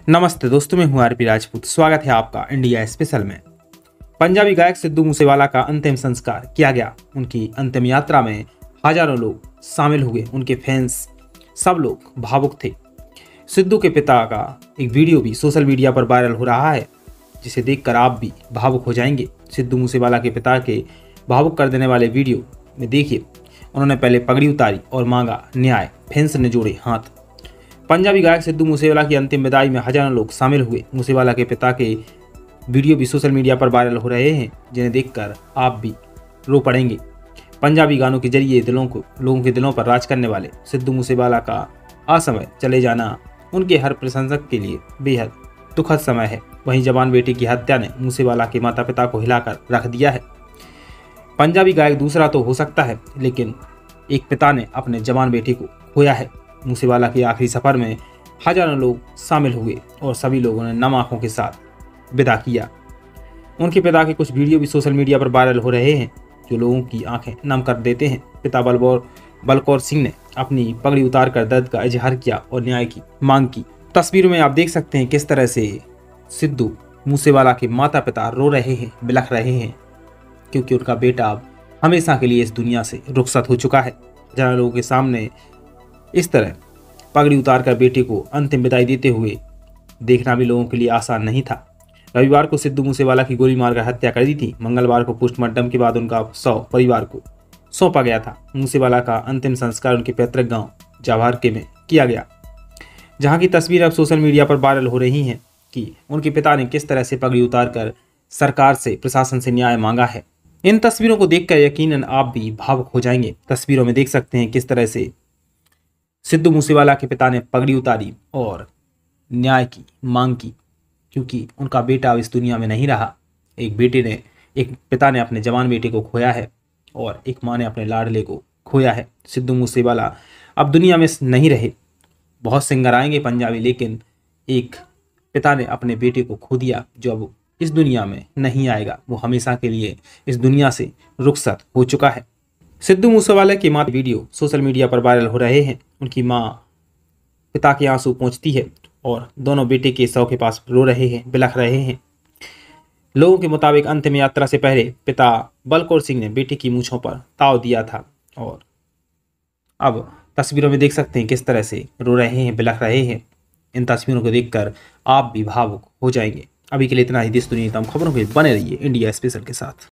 नमस्ते दोस्तों, मैं हूं आरपी राजपूत। स्वागत है आपका इंडिया स्पेशल में। पंजाबी गायक सिद्धू मूसेवाला का अंतिम संस्कार किया गया। उनकी अंतिम यात्रा में हजारों लोग शामिल हुए। उनके फैंस सब लोग भावुक थे। सिद्धू के पिता का एक वीडियो भी सोशल मीडिया पर वायरल हो रहा है, जिसे देखकर आप भी भावुक हो जाएंगे। सिद्धू मूसेवाला के पिता के भावुक कर देने वाले वीडियो में देखिए, उन्होंने पहले पगड़ी उतारी और मांगा न्याय। फैंस ने जोड़े हाथ। पंजाबी गायक सिद्धू मूसेवाला की अंतिम विदाई में हजारों लोग शामिल हुए। मूसेवाला के पिता के वीडियो भी सोशल मीडिया पर वायरल हो रहे हैं, जिन्हें देखकर आप भी रो पड़ेंगे। पंजाबी गानों के जरिए लोगों के दिलों पर राज करने वाले सिद्धू मूसेवाला का असमय चले जाना उनके हर प्रशंसक के लिए बेहद दुखद समय है। वहीं जवान बेटी की हत्या ने मूसेवाला के माता पिता को हिलाकर रख दिया है। पंजाबी गायक दूसरा तो हो सकता है, लेकिन एक पिता ने अपने जवान बेटी को खोया है। मूसेवाला के आखिरी सफर में हजारों लोग शामिल हुए और सभी लोगों ने नम आंखों के साथ विदा किया। उनके पिता के कुछ वीडियो भी सोशल मीडिया पर वायरल हो रहे हैं, जो लोगों की आंखें नम कर देते हैं। पिता बलकौर सिंह ने अपनी पगड़ी उतारकर दर्द का इजहार किया और न्याय की मांग की। तस्वीरों में आप देख सकते हैं किस तरह से सिद्धू मूसेवाला के माता पिता रो रहे हैं, बिलख रहे हैं, क्योंकि उनका बेटा अब हमेशा के लिए इस दुनिया से रुखसत हो चुका है। हजारों लोगों के सामने इस तरह पगड़ी उतारकर बेटे को अंतिम विदाई देते हुए देखना भी लोगों के लिए आसान नहीं था। रविवार को सिद्धू मूसेवाला की गोली मारकर हत्या कर दी थी। मंगलवार को पोस्टमार्टम के बाद उनका शव परिवार को सौंपा गया था। मूसेवाला का अंतिम संस्कार उनके पैतृक गांव जावारके में किया गया, जहां की तस्वीर अब सोशल मीडिया पर वायरल हो रही हैं कि उनके पिता ने किस तरह से पगड़ी उतारकर सरकार से, प्रशासन से न्याय मांगा है। इन तस्वीरों को देखकर यकीनन आप भी भावुक हो जाएंगे। तस्वीरों में देख सकते हैं किस तरह से सिद्धू मूसेवाला के पिता ने पगड़ी उतारी और न्याय की मांग की, क्योंकि उनका बेटा अब इस दुनिया में नहीं रहा। एक पिता ने अपने जवान बेटे को खोया है और एक माँ ने अपने लाडले को खोया है। सिद्धू मूसेवाला अब दुनिया में नहीं रहे। बहुत सिंगर आएंगे पंजाबी, लेकिन एक पिता ने अपने बेटे को खो दिया, जो अब इस दुनिया में नहीं आएगा। वो हमेशा के लिए इस दुनिया से रुखसत हो चुका है। सिद्धू मूसेवाला की मां वीडियो सोशल मीडिया पर वायरल हो रहे हैं। उनकी मां पिता के आंसू पोंछती है और दोनों बेटे के शव के पास रो रहे हैं, बिलख रहे हैं। लोगों के मुताबिक अंतिम यात्रा से पहले पिता बलकौर सिंह ने बेटे की मूंछों पर ताव दिया था और अब तस्वीरों में देख सकते हैं किस तरह से रो रहे हैं, बिलख रहे हैं। इन तस्वीरों को देखकर आप भी भावुक हो जाएंगे। अभी के लिए इतना ही। देश दुनिया की तमाम खबरों के बने रहिए इंडिया स्पेशल के साथ।